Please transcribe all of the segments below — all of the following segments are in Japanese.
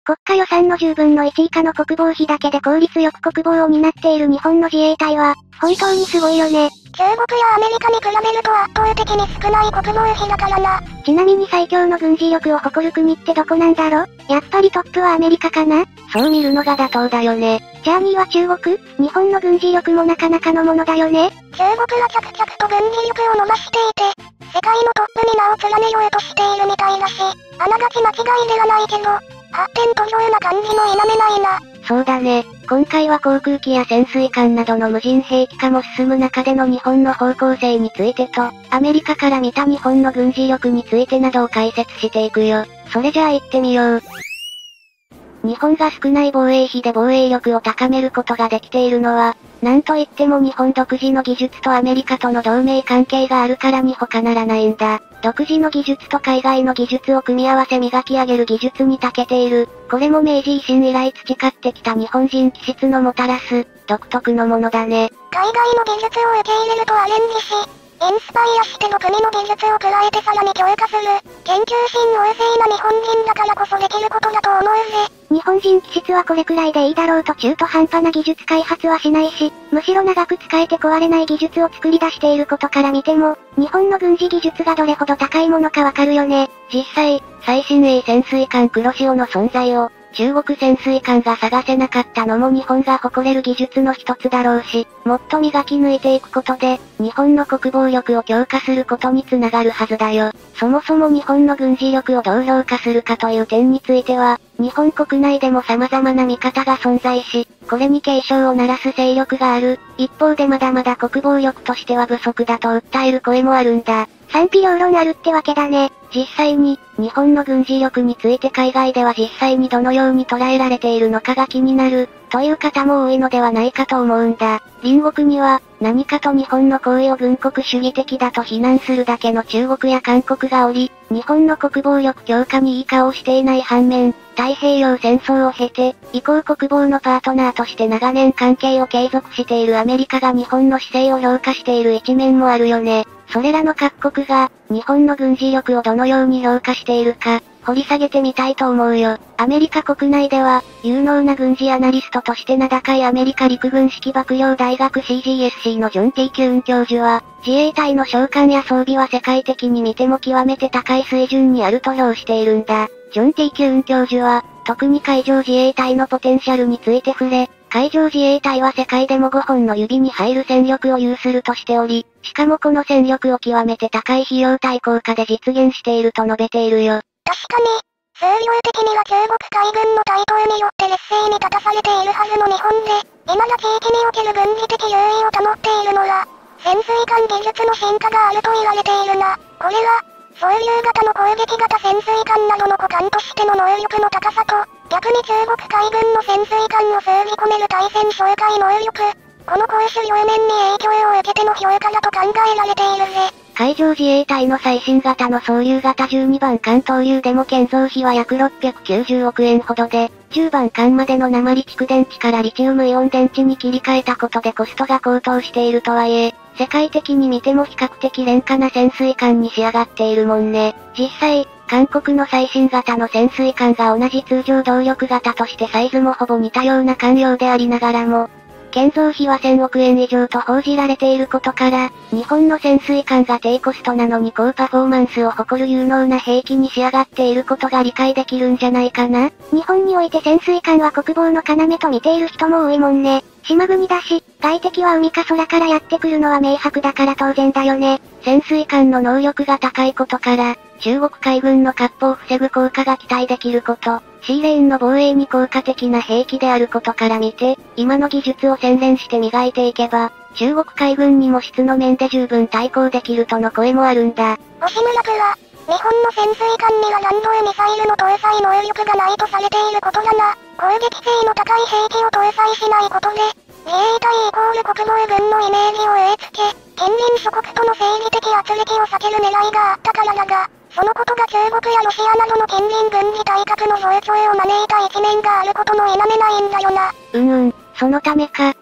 国家予算の10分の1以下の国防費だけで効率よく国防を担っている日本の自衛隊は、本当にすごいよね。 中国やアメリカに比べると圧倒的に少ない国防費だからな。 ちなみに最強の軍事力を誇る国ってどこなんだろ？やっぱりトップはアメリカかな？ そう見るのが妥当だよね。 じゃあ2位は中国？日本の軍事力もなかなかのものだよね。 中国は着々と軍事力を伸ばしていて、世界のトップに名を連ねようとしているみたいだし、あながち間違いではないけど、発展途上な感じも否めないな。 そうだね。今回は航空機や潜水艦などの無人兵器化も進む中での日本の方向性についてと、アメリカから見た日本の軍事力についてなどを解説していくよ。それじゃあ行ってみよう。日本が少ない防衛費で防衛力を高めることができているのは、なんといっても日本独自の技術とアメリカとの同盟関係があるからに他ならないんだ。独自の技術と海外の技術を組み合わせ磨き上げる技術に長けている。これも明治維新以来培ってきた日本人気質のもたらす、独特のものだね。 海外の技術を受け入れるとアレンジし、インスパイアしての国の技術を加えてさらに強化する、研究心旺盛な日本人だからこそできることだと思うぜ。 日本人気質はこれくらいでいいだろうと中途半端な技術開発はしないし、むしろ長く使えて壊れない技術を作り出していることから見ても、日本の軍事技術がどれほど高いものかわかるよね。 実際、最新鋭潜水艦黒潮の存在を、中国潜水艦が探せなかったのも日本が誇れる技術の一つだろうし、もっと磨き抜いていくことで、日本の国防力を強化することにつながるはずだよ。そもそも日本の軍事力をどう評価するかという点については、日本国内でも様々な見方が存在し、これに警鐘を鳴らす勢力がある。一方でまだまだ国防力としては不足だと訴える声もあるんだ。 賛否両論あるってわけだね。 実際に、日本の軍事力について海外では実際にどのように捉えられているのかが気になる、という方も多いのではないかと思うんだ。隣国には、何かと日本の行為を軍国主義的だと非難するだけの中国や韓国がおり、日本の国防力強化にいい顔をしていない反面、太平洋戦争を経て、以降国防のパートナーとして長年関係を継続しているアメリカが日本の姿勢を評価している一面もあるよね。それらの各国が、日本の軍事力をどのように評価しているか、掘り下げてみたいと思うよ。アメリカ国内では、有能な軍事アナリストとして名高いアメリカ陸軍式幕僚大学 CGSC のジョン・T・キューン教授は、自衛隊の将官や装備は世界的に見ても極めて高い水準にあると評しているんだ。ジョン・T・キューン教授は、特に海上自衛隊のポテンシャルについて触れ、海上自衛隊は世界でも5本の指に入る戦力を有するとしており、しかもこの戦力を極めて高い費用対効果で実現していると述べているよ。 確かに、数量的には中国海軍の台頭によって劣勢に立たされているはずの日本で、未だ地域における軍事的優位を保っているのは、潜水艦技術の進化があると言われているな。これは、そういう型の攻撃型潜水艦などの補完としての能力の高さと、逆に中国海軍の潜水艦を封じ込める対戦哨戒能力、この攻守両面に影響を受けての評価だと考えられているぜ。 海上自衛隊の最新型の総流型12番艦東流でも建造費は約690億円ほどで、10番艦までの鉛蓄電池からリチウムイオン電池に切り替えたことでコストが高騰しているとはいえ、世界的に見ても比較的廉価な潜水艦に仕上がっているもんね。実際、韓国の最新型の潜水艦が同じ通常動力型としてサイズもほぼ似たような艦用でありながらも、建造費は1000億円以上と報じられていることから、日本の潜水艦が低コストなのに高パフォーマンスを誇る有能な兵器に仕上がっていることが理解できるんじゃないかな。 日本において潜水艦は国防の要と見ている人も多いもんね。島国だし、外敵は海か空からやってくるのは明白だから当然だよね。 潜水艦の能力が高いことから、中国海軍の割烹を防ぐ効果が期待できること、シーレーンの防衛に効果的な兵器であることから見て、今の技術を洗練して磨いていけば、中国海軍にも質の面で十分対抗できるとの声もあるんだ。 星村プラ、日本の潜水艦には弾道ミサイルの搭載能力がないとされていることだな。攻撃性の高い兵器を搭載しないことで、自衛隊イコール国防軍のイメージを植え付け、近隣諸国との政治的圧力を避ける狙いがあったからだが、そのことが中国やロシアなどの近隣軍事大国の増長を招いた一面があることも否めないんだよな。 そのためか、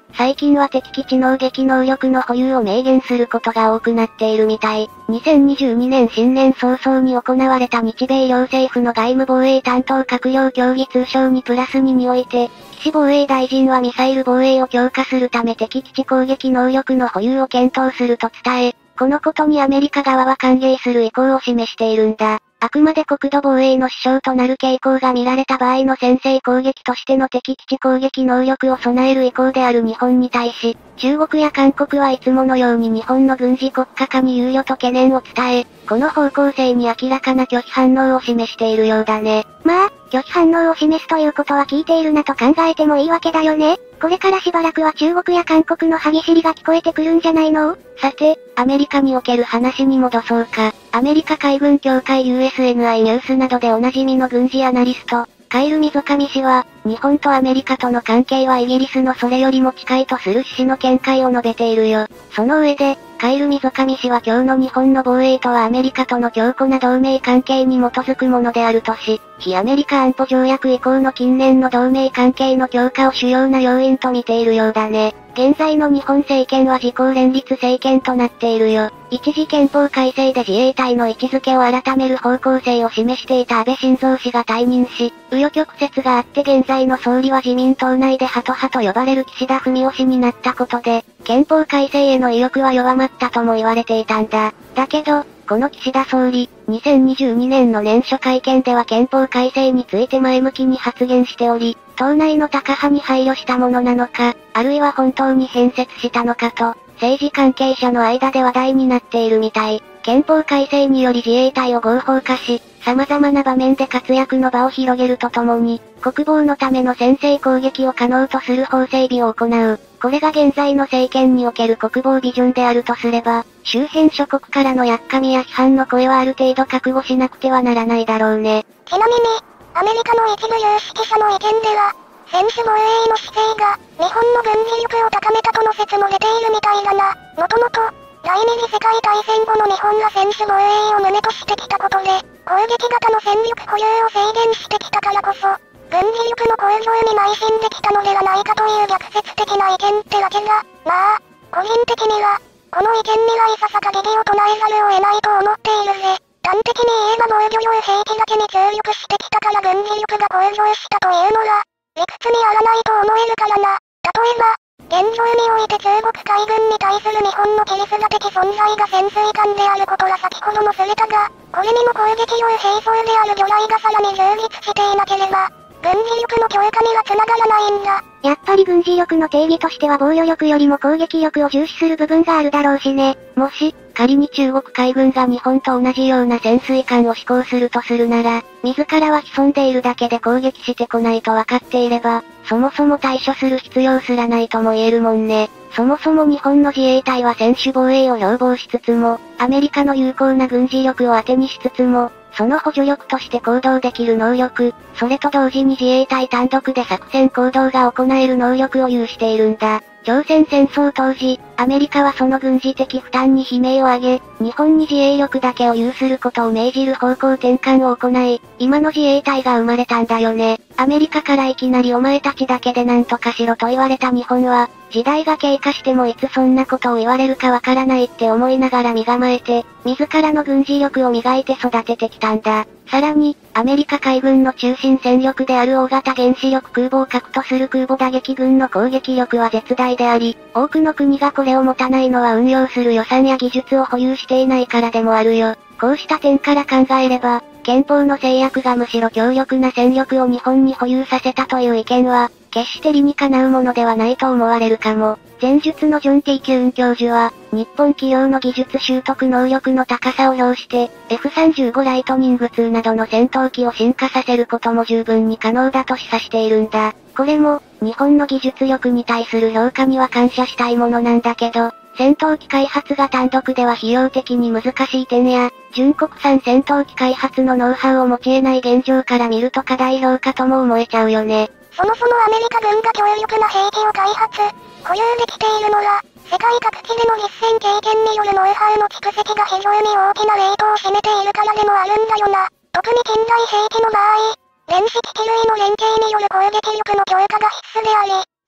最近は敵基地能撃能力の保有を明言することが多くなっているみたい。2022年新年早々に行われた日米両政府の外務防衛担当閣僚協議通称にプラス2において、岸防衛大臣はミサイル防衛を強化するため敵基地攻撃能力の保有を検討すると伝え、このことにアメリカ側は歓迎する意向を示しているんだ。あくまで国土防衛の支障となる傾向が見られた場合の先制攻撃としての敵基地攻撃能力を備える意向である日本に対し、中国や韓国はいつものように日本の軍事国家化に憂慮と懸念を伝え、この方向性に明らかな拒否反応を示しているようだね。 まあ、拒否反応を示すということは聞いているなと考えてもいいわけだよね。これからしばらくは中国や韓国の歯ぎしりが聞こえてくるんじゃないの？ さて、アメリカにおける話に戻そうか。アメリカ海軍協会 USNI ニュースなどでおなじみの軍事アナリスト、カイル・ミゾカミ氏は、日本とアメリカとの関係はイギリスのそれよりも近いとする趣旨の見解を述べているよ。その上で、カイル・ミゾカミ氏は今日の日本の防衛とはアメリカとの強固な同盟関係に基づくものであるとし、非アメリカ安保条約以降の近年の同盟関係の強化を主要な要因と見ているようだね。現在の日本政権は自公連立政権となっているよ。一時憲法改正で自衛隊の位置づけを改める方向性を示していた安倍晋三氏が退任し、紆余曲折があって現在の総理は自民党内でハト派と呼ばれる岸田文雄氏になったことで、憲法改正への意欲は弱まったとも言われていたんだ。だけど、この岸田総理、2022年の年初会見では憲法改正について前向きに発言しており、党内のタカ派に配慮したものなのか、あるいは本当に変節したのかと、政治関係者の間で話題になっているみたい。憲法改正により自衛隊を合法化し、様々な場面で活躍の場を広げるとともに、国防のための先制攻撃を可能とする法整備を行う。これが現在の政権における国防ビジョンであるとすれば、周辺諸国からのやっかみや批判の声はある程度覚悟しなくてはならないだろうね。 ちなみに、アメリカの一部有識者の意見では、専守防衛の姿勢が、日本の軍事力を高めたとの説も出ているみたいだな。もともと、第二次世界大戦後の日本が専守防衛を旨としてきたことで、攻撃型の戦力保有を制限してきたからこそ、軍事力の向上に邁進できたのではないかという逆説的な意見ってわけだ。まあ、個人的には、この意見にはいささか疑義を唱えざるを得ないと思っているぜ。端的に言えば防御用兵器だけに注力してきたから軍事力が向上したというのが、理屈にあらないと思えるからな。例えば、現状において中国海軍に対する日本の切り札的存在が潜水艦であることは先ほども触れたが、これにも攻撃用兵装である魚雷がさらに充実していなければ、軍事力の強化には繋がらないんだ。 やっぱり軍事力の定義としては防御力よりも攻撃力を重視する部分があるだろうしね。 もし、仮に中国海軍が日本と同じような潜水艦を施行するとするなら、自らは潜んでいるだけで攻撃してこないと分かっていれば、そもそも対処する必要すらないとも言えるもんね。そもそも日本の自衛隊は専守防衛を標榜しつつも、アメリカの有効な軍事力を当てにしつつも、その補助力として行動できる能力、それと同時に自衛隊単独で作戦行動が行える能力を有しているんだ。朝鮮戦争当時、アメリカはその軍事的負担に悲鳴を上げ、日本に自衛力だけを有することを命じる方向転換を行い、今の自衛隊が生まれたんだよね。アメリカからいきなりお前たちだけでなんとかしろと言われた日本は、時代が経過してもいつそんなことを言われるかわからないって思いながら身構えて、自らの軍事力を磨いて育ててきたんだ。さらに、アメリカ海軍の中心戦力である大型原子力空母を核とする空母打撃群の攻撃力は絶大であり、多くの国がこれを持たないのは運用する予算や技術を保有していないからでもあるよ。こうした点から考えれば、憲法の制約がむしろ強力な戦力を日本に保有させたという意見は、決して理にかなうものではないと思われるかも。前述のジョン・T. キューン教授は、日本企業の技術習得能力の高さを評して、F-35 ライトニング2などの戦闘機を進化させることも十分に可能だと示唆しているんだ。これも、日本の技術力に対する評価には感謝したいものなんだけど、戦闘機開発が単独では費用的に難しい点や、純国産戦闘機開発のノウハウを持ち得ない現状から見ると過大評価とも思えちゃうよね。 そもそもアメリカ軍が強力な兵器を開発、保有できているのは、世界各地での実戦経験によるノウハウの蓄積が非常に大きなウェイトを占めているからでもあるんだよな。特に近代兵器の場合、連式機類の連携による攻撃力の強化が必須であり、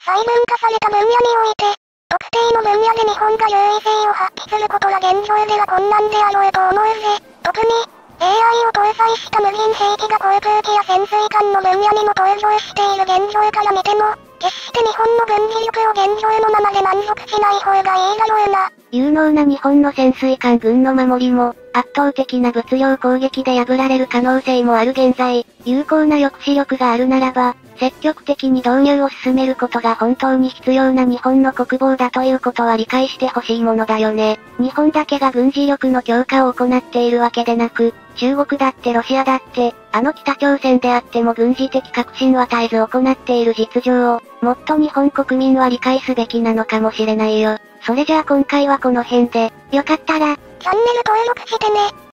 細分化された分野において、特定の分野で日本が優位性を発揮することは現状では困難であろうと思うぜ。特に、AI を搭載した無人兵器が航空機や潜水艦の分野にも登場している現状から見ても、決して日本の軍事力を現状のままで満足しない方がいいだろうな。 有能な日本の潜水艦軍の守りも、圧倒的な物量攻撃で破られる可能性もある現在、有効な抑止力があるならば、積極的に導入を進めることが本当に必要な日本の国防だということは理解してほしいものだよね。日本だけが軍事力の強化を行っているわけでなく、中国だってロシアだって、北朝鮮であっても軍事的革新を与えず行っている実情を、もっと日本国民は理解すべきなのかもしれないよ。それじゃあ今回はこの辺で、よかったら、 チャンネル登録してね。